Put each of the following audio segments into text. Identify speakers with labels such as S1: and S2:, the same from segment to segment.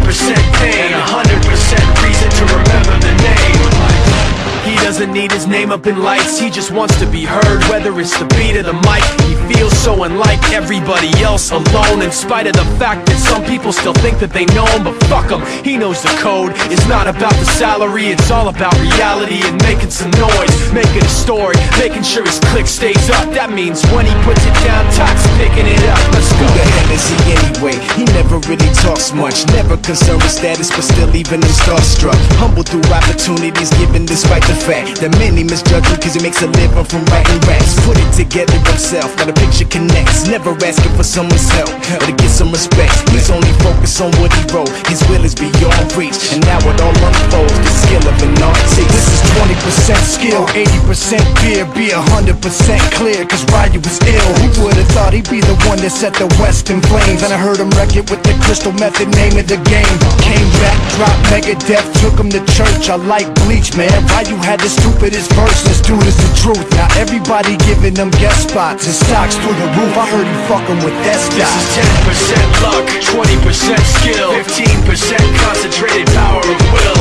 S1: 10% pain, 100% reason to remember the name. He doesn't need his name up in lights, he just wants to be heard, whether it's the beat of the mic. He feels so unlike everybody else, alone, in spite of the fact that some people still think that they know him. But fuck him, he knows the code. It's not about the salary, it's all about reality and making some noise, making a story, making sure his click stays up. That means when he puts it down, Tox picking it up. Let's go.
S2: Who the hell is he anyway? He never really talks much, never concerned with status, but still even him starstruck. Humble through opportunities given despite the fact that many misjudge him cause he makes a living from writing raps. Put it together himself, now the picture connects, never asking for someone's help or to get some respect. He's only focused on what he wrote, his will is beyond reach, and now it all unfolds, the skill of an artist.
S3: This is 20% skill, 80% fear, be 100% clear, cause Ryu was ill. Who would've thought he'd be the one that set the West in flames? And I heard him wreck it with the Crystal Method, name of the game. Came back, dropped Megadeth, took him to church. I like Bleach, man. Ryu had the stupidest verse, this dude is the truth. Now everybody giving them guest spots, his stocks through the roof. I heard he fucking with S.
S1: This is 10% luck, 20% skill, 15% concentrated power of will,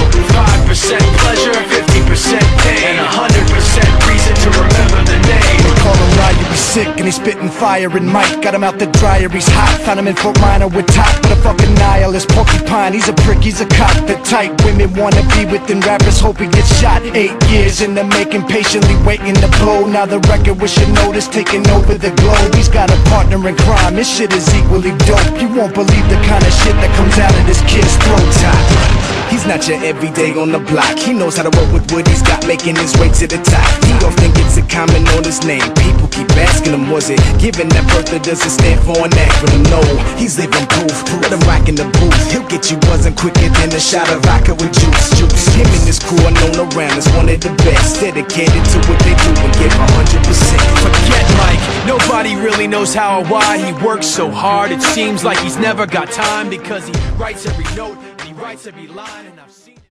S1: 5% pleasure, 50% pain, and 100% reason to remember the name.
S3: They call him Ryu, he's sick and he's spitting fire and Mike got him out the dryer, he's hot. Found him in Fort Minor with top, but a fucking nihilist porcupine. He's a prick, he's a cop. The type women wanna be within, rappers hope he gets shot. 8 years in the making, patiently waiting to blow. Now the record with your notice taking over the globe. He's got a partner in crime, this shit is equally dope. You won't believe the kind of shit that comes out of this kid's throat.
S2: He's not your everyday on the block. He knows how to work with what he's got, making his way to the top. He often gets a comment on his name. People keep asking him, was it given that birth or does it stand for an acronym? No, he's living proof. Let him rock in the booth. He'll get you buzzing quicker than a shot of vodka with juice. Him and his crew are known around as one of the best, dedicated to what they do and give 100%.
S1: Forget Mike, nobody really knows how or why he works so hard. It seems like he's never got time because he writes every note and he writes every line, and I've seen